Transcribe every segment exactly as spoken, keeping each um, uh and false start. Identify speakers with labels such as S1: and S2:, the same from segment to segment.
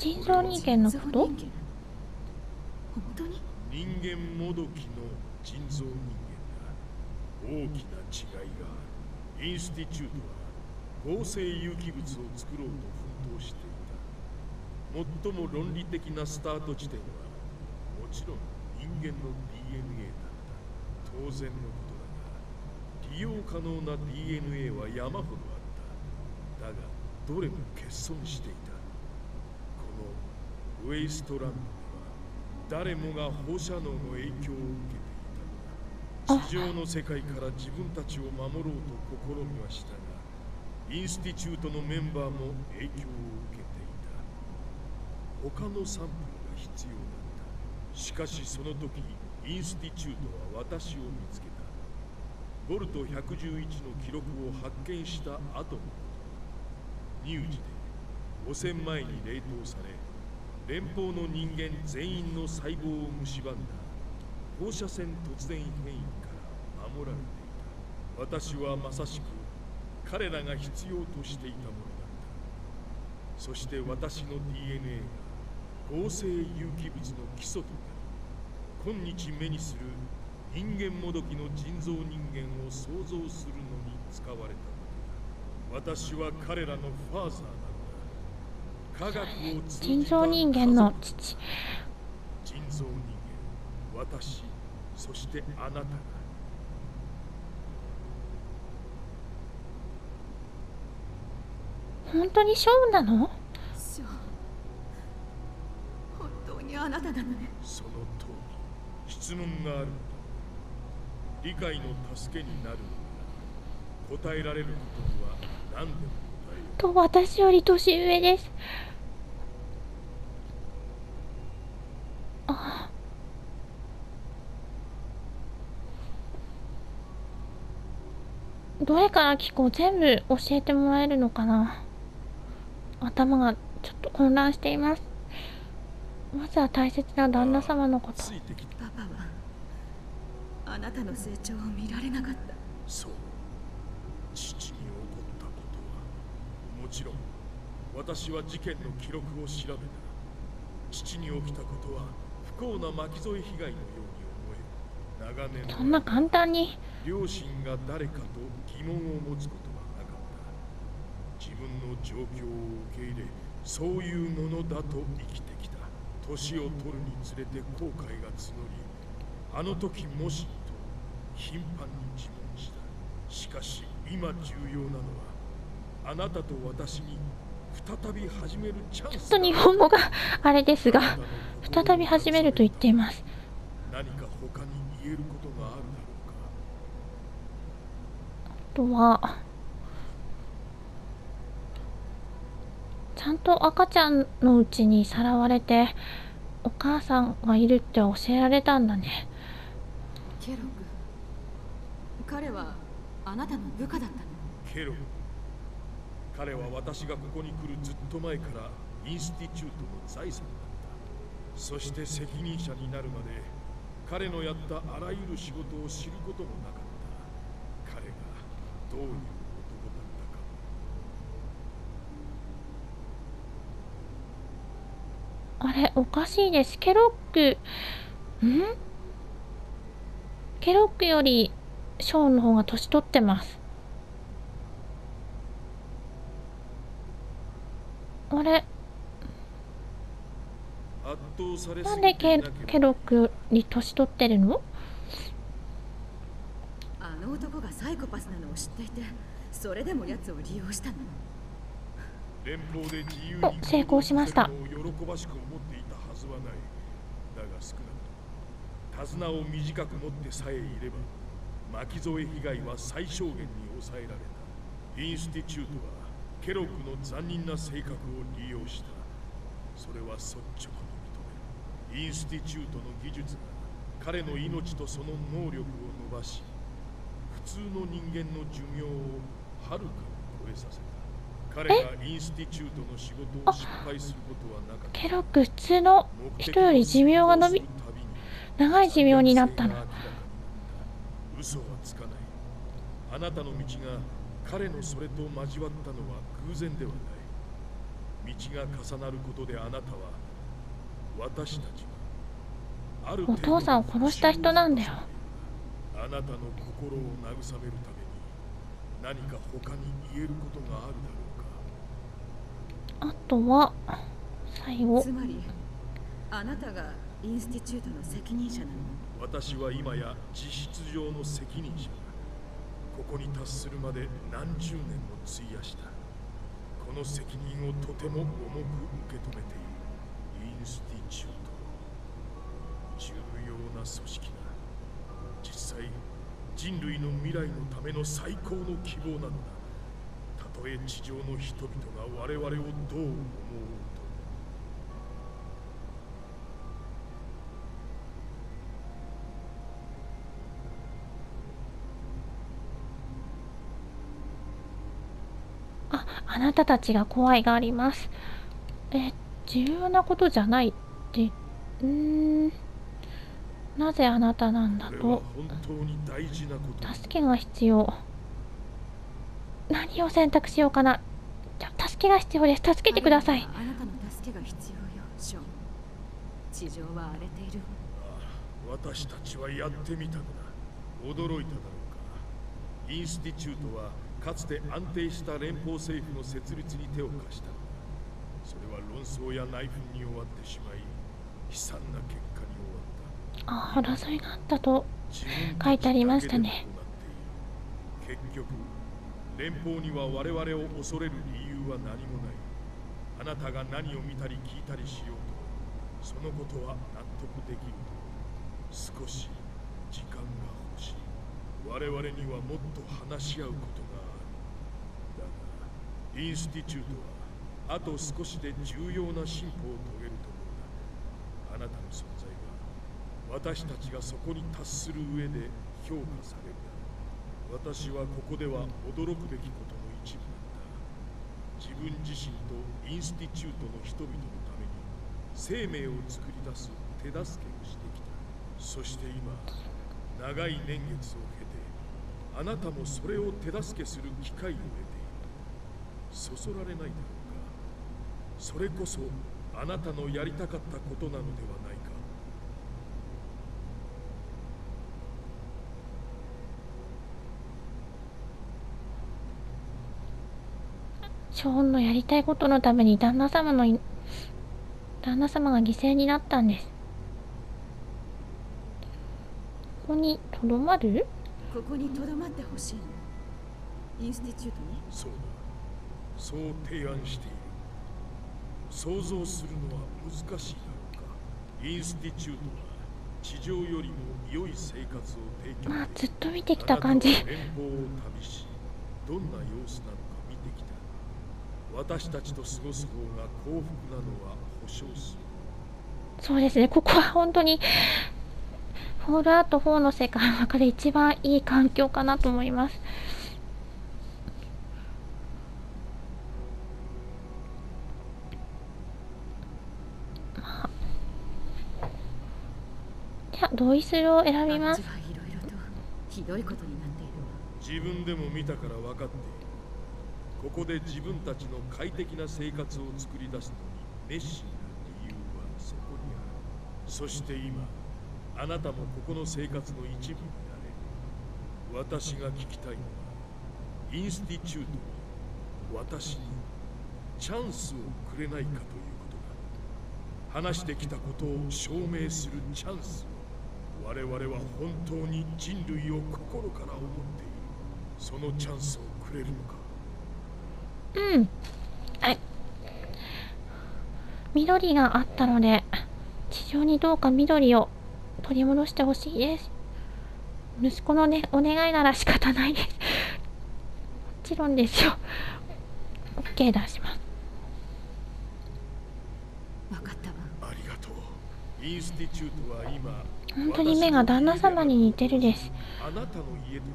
S1: 人造人間のこと？
S2: 本当に？
S3: 人間もどきの人造人間だ。大きな違いがある。インスティチュートは合成有機物を作ろうと奮闘していた。最も論理的なスタート地点はもちろん人間の ディーエヌエー だった。当然のことだが、利用可能な ディーエヌエー は山ほどあった。だがどれも欠損していた。このウェイストランドでは誰もが放射能の影響を受けていたのだ。地上の世界から自分たちを守ろうと試みはしたが、インスティチュートのメンバーも影響を受けていた。他のサンプルが必要だった。しかしその時、インスティチュートは私を見つけた。ボルトひゃくじゅういちの記録を発見した後のこと。乳児でごせんまえに冷凍され、連邦の人間全員の細胞を蝕んだ放射線突然変異から守られていた。私はまさしく彼らが必要としていたものだった。そして私の ディーエヌエー が合成有機物の基礎となり、今日目にする人間もどきの人造人間を創造するのに使われたのだ。私は彼らのファーザーなのだ。科学を通じた
S1: 人造人間の父。
S3: 人造人間、私、そしてあなたが。
S1: 本当にショーなの？
S2: ショー、本当にあなたなのね。
S3: その通り。質問があるのだ。理解の助けになるのだ。答えられることには何でも答える。
S1: と私より年上です。あ、どれから聞こう？全部教えてもらえるのかな？頭がちょっと混乱しています。まずは大切な旦那様のこと。
S2: パパはあなたの成長を見られなかった。
S3: そう。父に起こったことは、もちろん私は事件の記録を調べた。父に起きたことは不幸な巻き添え被害のように思え、長年の
S1: そんな簡単に
S3: 両親が誰かと疑問を持つことはなかった。自分の状況を受け入れ、そういうものだと生きてきた。年を取るにつれて後悔が募り、あの時もしと頻繁に自問した。しかし今重要なのは、あなたと私に再び始めるチャンス。
S1: ちょっと日本語があれですが、再び始めると言っています。
S3: 何か他に言えることがあるだろうか。
S1: あとはちゃんと赤ちゃんのうちにさらわれてお母さんがいるって教えられたんだね。
S2: ケロク、彼はあなたの部下だったの？
S3: ケロ、彼は私がここに来るずっと前からインスティチュートの財産だった。そして責任者になるまで彼のやったあらゆる仕事を知ることもなかった。彼がどういう男だったか。
S1: あれおかしいです。ケロックんケロックよりショーンの方が年取ってます。あれなんでケ、ケロックより年取ってるの？
S2: あの男がサイコパスなのを知っていて、それでも奴を利用したの。
S3: 連邦で自由
S1: お、成功しました。
S3: 喜ばしく思っていたはずはない。だが少なくとも手綱を短く持ってさえいれば、巻き添え被害は最小限に抑えられた。インスティチュートはケロックの残忍な性格を利用した。それは率直に認める。インスティチュートの技術が彼の命とその能力を伸ばし、普通の人間の寿命をはるかに超えさせた。彼がインスティチュートの仕事を失敗することはなかった。
S1: ケロック普通の人より寿命が伸び長い寿命になったの。
S3: 嘘はつかない。あなたの道が彼のそれと交わったのは偶然ではない。 道が重なることであなたは、私たちはある
S1: お父さんを殺した人なんだよ。
S3: あなたの心を慰めるために何か他に言えることがあるだろうか。
S1: あとは最後。
S2: つまりあなたがインスティチュートの責任者なの？
S3: 私は今や実質上の責任者だ。ここに達するまで何十年も費やした。この責任をとても重く受け止めている。インスティチュート、重要な組織だ。実際人類の未来のための最高の希望なのだ。たとえ地上の人々が我々をどう思おうと。
S1: あ、あなたたちが怖いがあります。え、重要なことじゃないって、うーん、なぜあなたなんだと。助けが必要。何を選択しようかな。じゃ、助けが必要です。助けてください。
S2: あなたの助けが必要よ、ショーン。地上は荒れている。
S3: ああ、私たちはやってみたのだ。驚いただろうか。インスティチュートはかつて安定した連邦政府の設立に手を貸したのだ。それは論争や内紛に終わってしまい、悲惨な結果に終わった。
S1: ああ、争いがあったと書いてありましたね。
S3: 結局連邦には我々を恐れる理由は何もない。あなたが何を見たり聞いたりしようと、そのことは納得できる。少し時間が欲しい。我々にはもっと話し合うことがある。だがインスティチュートはあと少しで重要な進歩を遂げるところだ。あなたの存在は私たちがそこに達する上で評価される。私はここでは驚くべきことの一部だった。自分自身とインスティチュートの人々のために生命を作り出す手助けをしてきた。そして今、長い年月を経てあなたもそれを手助けする機会を得ている。そそられないだろうか。それこそあなたのやりたかったことなのではないか。
S1: ショーンのやりたいことのために旦那様の旦那様が犠牲になったんです。ここにとどまる？
S2: ここにとどまってほしいの。インスティチュートに？
S3: そうだ。そう提案している。想像するのは難しいだろうか。インスティチュートは地上よりも良い生活を提供。
S1: まあずっと見てきた感じ。
S3: 連邦を旅し、どんな様子なのか見てきた。私たちと過ごす方が幸福なのは保証する。
S1: そうですね、ここは本当にフォールアウトフォーの世界の中で一番いい環境かなと思います。まあ、じゃあドイツを選びます。
S2: あっちはいろいろとひどいことになっているわ。
S3: 自分でも見たから分かっている。ここで自分たちの快適な生活を作り出すのに熱心な理由はそこにある。そして今、あなたもここの生活の一部になれる。私が聞きたいのは、インスティチュートに私にチャンスをくれないかということだ。話してきたことを証明するチャンスを。我々は本当に人類を心から思っている。そのチャンスをくれるのか。
S1: うん。はい。緑があったので、地上にどうか緑を取り戻してほしいです。息子のね、お願いなら仕方ないです。もちろんですよ。OK 出します。
S2: 分かったわ。
S3: ありがとう。インスティチュートは今、
S1: 本当に目が旦那様に似てるです。
S3: あなたの家となった。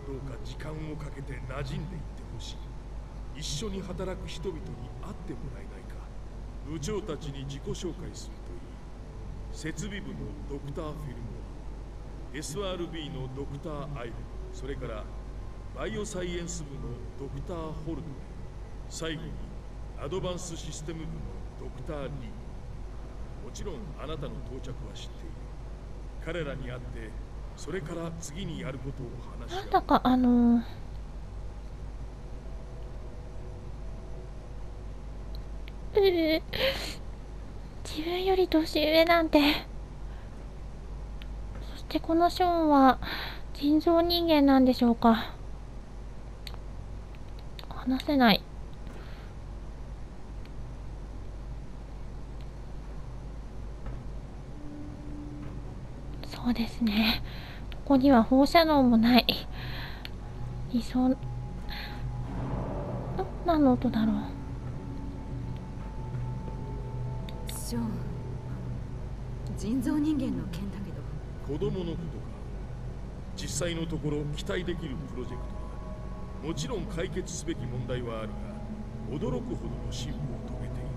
S3: どうか時間をかけて馴染んでいってほしい。一緒に働く人々に会ってもらえないか。部長たちに自己紹介するといい。設備部のドクター・フィルモア、エスアールビー のドクター・アイル、それからバイオサイエンス部のドクター・ホルドネ、最後にアドバンスシステム部のドクター・リー。もちろんあなたの到着は知っている。彼らに会ってそれから次にやることを話し合う。
S1: なんだかあのー、うー自分より年上なんて。そしてこのショーンは人造人間なんでしょうか。話せない。そうですね。ここには放射能もない。理想ん何の音だろう。
S2: ショーン、人造人間の件だけど。
S3: 子供のことか。実際のところ期待できるプロジェクトだ。もちろん解決すべき問題はあるが、驚くほどの進歩を遂げている。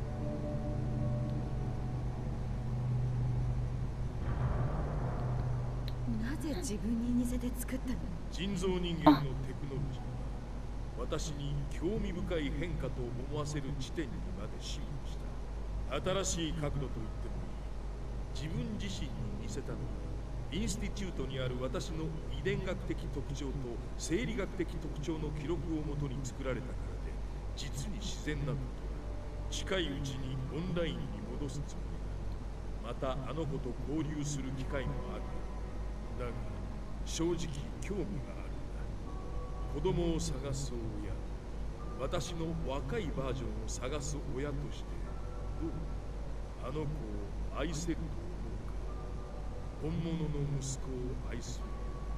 S2: なぜ自分に似せて作ったの？
S3: 人造人間のテクノロジーは私に興味深い変化と思わせる地点にまで進歩した。新しい角度と言ってもいい。自分自身に似せたのはインスティチュートにある私の遺伝学的特徴と生理学的特徴の記録をもとに作られたからで、実に自然なことだ。近いうちにオンラインに戻すつもりだ。またあの子と交流する機会もある。だが正直興味があるんだ。子供を探す親、私の若いバージョンを探す親としてどうあの子を愛せると思うか。本物の息子を愛する。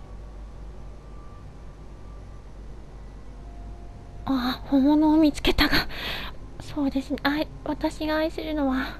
S1: ああ、本物を見つけたが、そうですね。あい私が愛するのは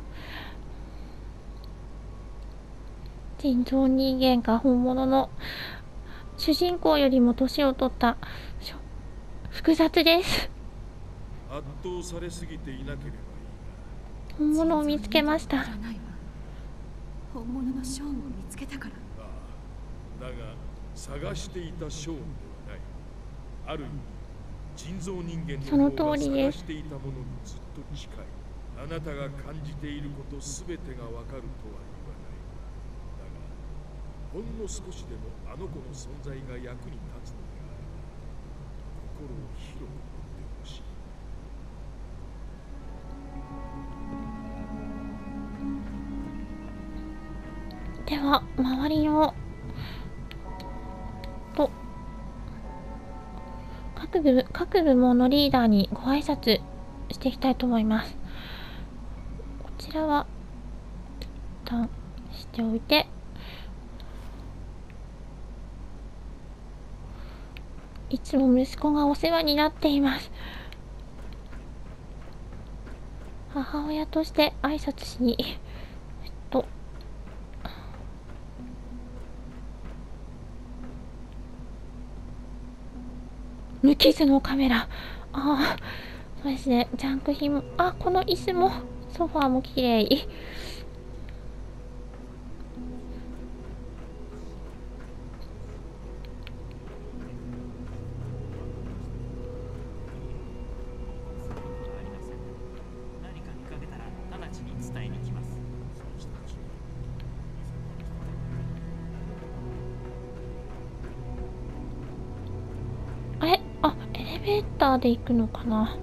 S1: 人造人間か本物の主人公よりも年を取った複雑です。
S3: 圧倒されすぎていなければいいが。
S1: 本物を見つけました。
S2: 人造人間じゃないわ。本物のショーンを見つけたから。
S3: ああ、だが探していたショーンではない。ある意味人造人間の方が探していたものにずっと近い。あなたが感じていることすべてがわかるとは言わない。だがほんの少しでもあの子の存在が役に立つのであれば、心を広く持ってほしい。
S1: では周りのと各部各部門のリーダーにご挨拶していきたいと思います。こちらは一旦しておいて、いつも息子がお世話になっています。母親として挨拶しにえっと無傷のカメラ。ああ、そうですね。ジャンク品も、あ、この椅子もソファーも綺麗。あれ、あ、エレベーターで行くのかな。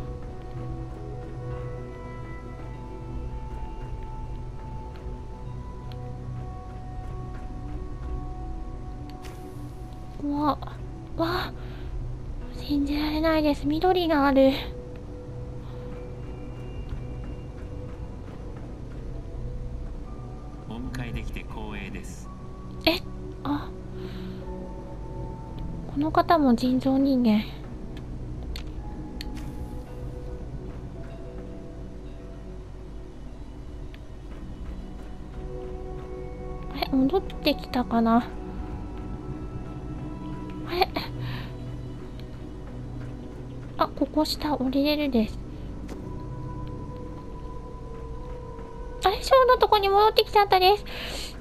S1: わ、わ、信じられないです。緑がある。
S4: お迎えできて光栄です。
S1: え、あ、この方も人造人間。あれ、戻ってきたかな。あれ、あ、ここ下降りれるです。あれ、ショーのとこに戻ってきちゃったです。